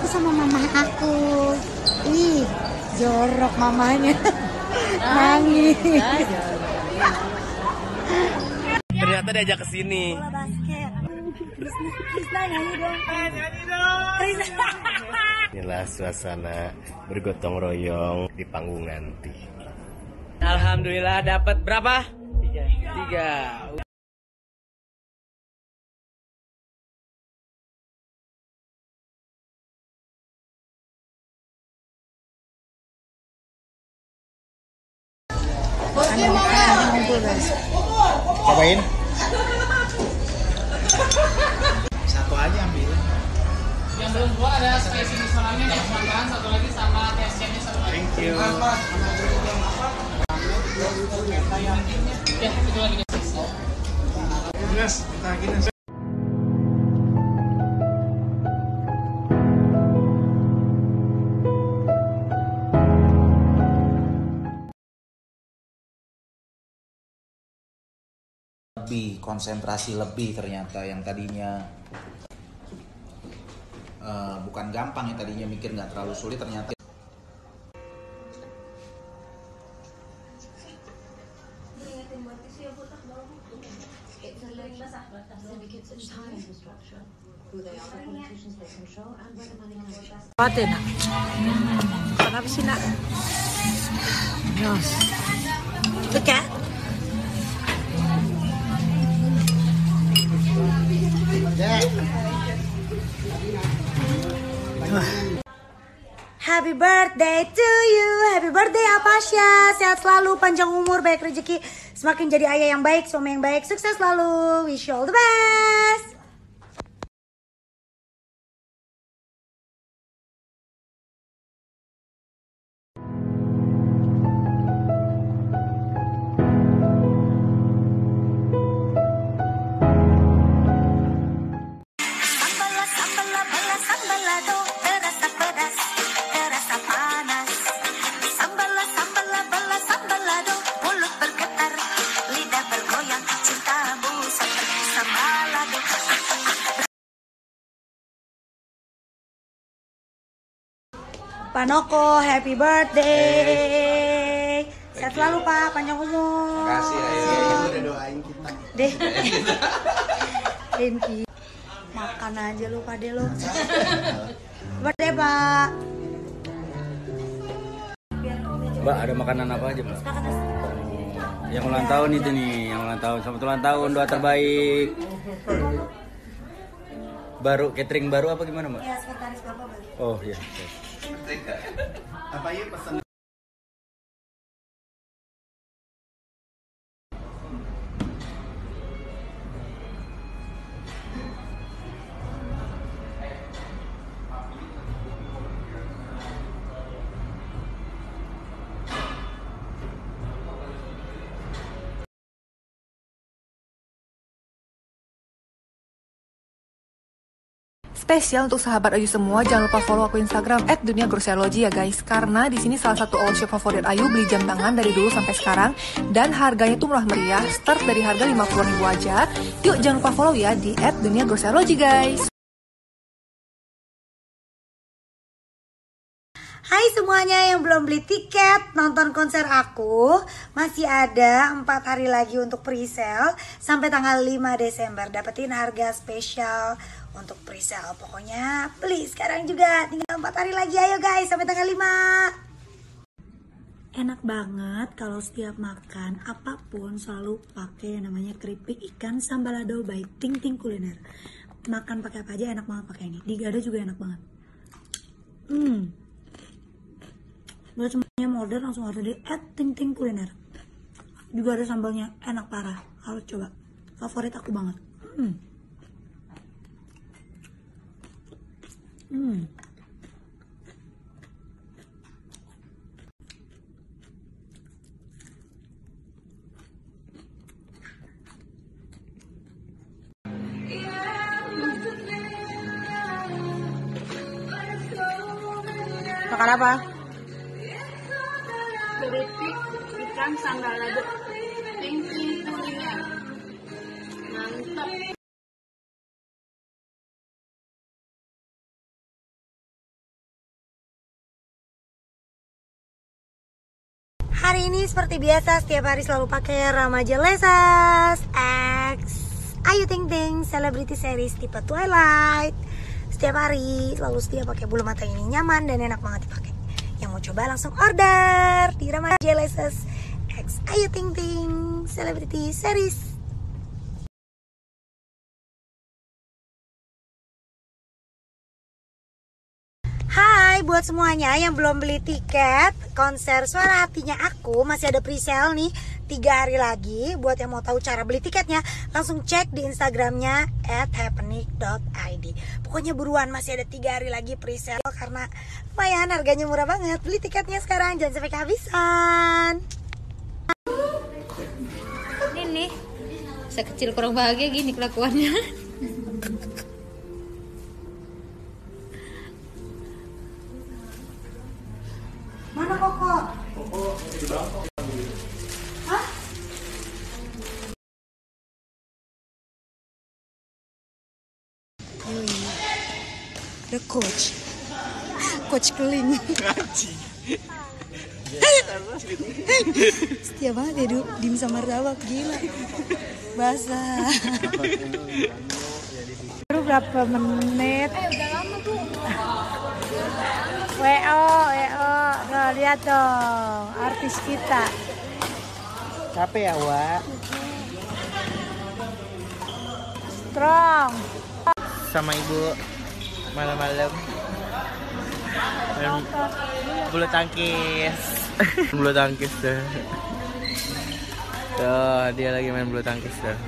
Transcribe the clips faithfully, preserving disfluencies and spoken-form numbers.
sama mama aku. Ih, jorok mamanya. Nangis. Ternyata diajak ke sini. Bola basket. Krisna nyanyi dong. Krisna. Inilah suasana bergotong royong di panggung nanti. Alhamdulillah dapat berapa? Tiga. Tiga. Cobain. Satu aja ambil. Yang belum keluar ada spesies misalnya yang makan satu lagi sama tesnya satu lagi. Thank you. Ya, itu lagi guys. Guys, kita gini. Lebih konsentrasi lebih ternyata yang tadinya uh, bukan gampang, yang tadinya mikir nggak terlalu sulit ternyata. Apa nak? Kenapa sih nak? Yes. Look at. Happy birthday to you, happy birthday Apasya, sehat selalu, panjang umur, banyak rezeki, semakin jadi ayah yang baik, suami yang baik, sukses selalu, wish you all the best. Pak Noko, happy birthday. Sehat selalu Pak, panjang umur. Terima kasih ya, udah doain kita. Deh. Thank you. Makan aja lu Pak De lo. Birthday Pak. Mbak, ada makanan apa aja, Mbak? Yang ulang tahun itu nih, yang ulang tahun. Selamat ulang tahun, doa terbaik. Baru catering baru apa gimana, Mbak? Ya, sekretaris Bapak balik. Oh, iya. Apa ya pesan? Spesial untuk sahabat Ayu semua, jangan lupa follow aku Instagram at dunia groceology ya guys. Karena di sini salah satu all shop favorit Ayu, beli jam tangan dari dulu sampai sekarang. Dan harganya tuh murah meriah, start dari harga lima puluh ribu aja. Yuk jangan lupa follow ya di at dunia groceology guys. Hai semuanya yang belum beli tiket nonton konser aku, masih ada empat hari lagi untuk pre-sale sampai tanggal lima Desember. Dapetin harga spesial untuk pre-sale. Pokoknya beli sekarang juga, tinggal empat hari lagi, ayo guys, sampai tanggal lima. Enak banget kalau setiap makan apapun selalu pakai yang namanya keripik ikan sambalado by Ting Ting kuliner. Makan pakai apa aja enak banget pakai ini. Digada juga enak banget. Hmm. Buat semuanya mau order langsung order di at ting ting kuliner. Juga ada sambalnya enak parah, harus coba. Favorit aku banget. Hmm. Hmm. Makan apa? Keripik ikan sambalado. Ting Ting kuliner. Mantap. Hari ini seperti biasa setiap hari selalu pakai remaja Lesas X Ayu Ting Ting Celebrity Series tipe Twilight. Setiap hari selalu setia pakai bulu mata ini, nyaman dan enak banget dipakai. Yang mau coba langsung order di remaja Lesas X Ayu Ting Ting Celebrity Series. Hai buat semuanya yang belum beli tiket konser Suara Hatinya Aku, masih ada pre-sale nih tiga hari lagi. Buat yang mau tahu cara beli tiketnya, langsung cek di Instagramnya at happening dot i d. Pokoknya buruan, masih ada tiga hari lagi pre-sale karena lumayan harganya murah banget. Beli tiketnya sekarang, jangan sampai kehabisan. Ini nih, sekecil kurang bahagia gini kelakuannya. Mana Koko? Koko di Bangkok. Hah? Yoi. The coach. Coach keling. Setia banget ya, Du. Dim sama martabak, gila. Basah. Baru berapa menit? Eh udah lama tuh. W O, W O, nah, lihat dong artis kita. Capek ya, Wak? Strong. Sama ibu malam-malam main bulu tangkis. Bulu tangkis tuh. Tuh, dia lagi main bulu tangkis tuh.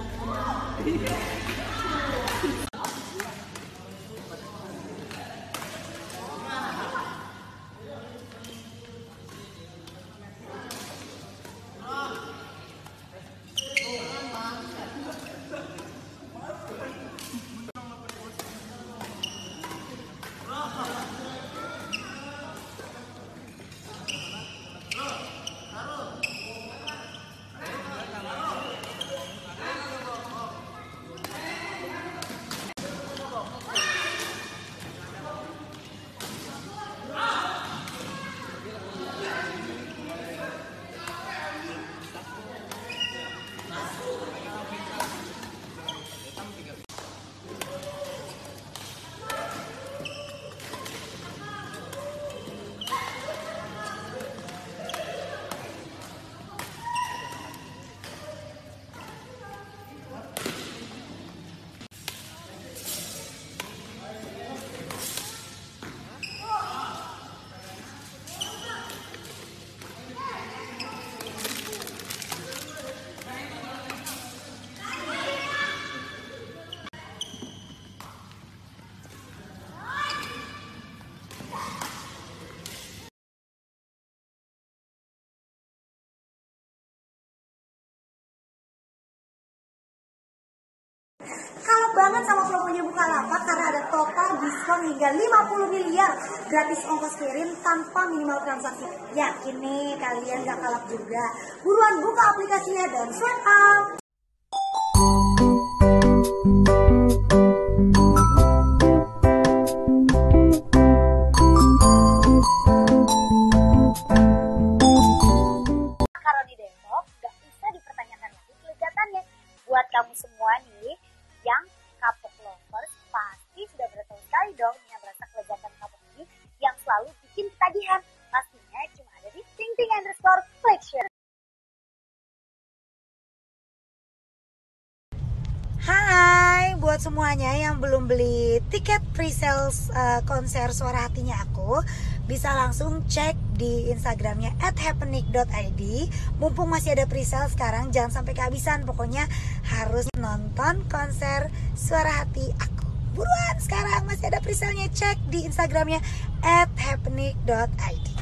Kalau banget sama promonya Bukalapak karena ada total diskon hingga lima puluh miliar, gratis ongkos kirim tanpa minimal transaksi. Yakin nih kalian gak kalap juga. Buruan buka aplikasinya dan swipe up. Kalau di Depok gak bisa dipertanyakan lagi kelezatannya. Buat kamu semua nih yang kapok lovers pasti sudah bertahun sekali dong dengan rasa kelezatan kapok ini yang selalu bikin ketagihan. Pastinya cuma ada di Ting Ting underscore collection. Hai buat semuanya yang belum beli tiket pre-sale uh, konser Suara Hatinya Aku, bisa langsung cek di Instagramnya at happening dot i d. Mumpung masih ada pre-sale sekarang, jangan sampai kehabisan. Pokoknya harus nonton konser Suara Hati Aku. Buruan sekarang, masih ada pre-sale-nya, cek di Instagramnya at happening dot i d.